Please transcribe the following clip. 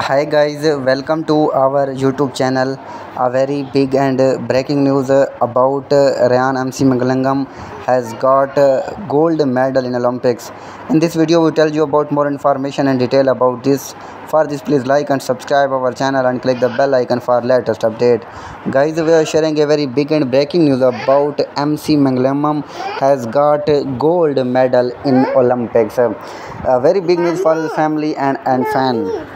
Hi guys, welcome to our YouTube channel. A very big and breaking news about Ryan MC mcclenaghan has got gold medal in Olympics. In this video we tell you about more information and detail about this. For this please like and subscribe our channel and click the bell icon for latest update. Guys, we are sharing a very big and breaking news about MC mcclenaghan has got gold medal in Olympics. A very big news for his family and fan.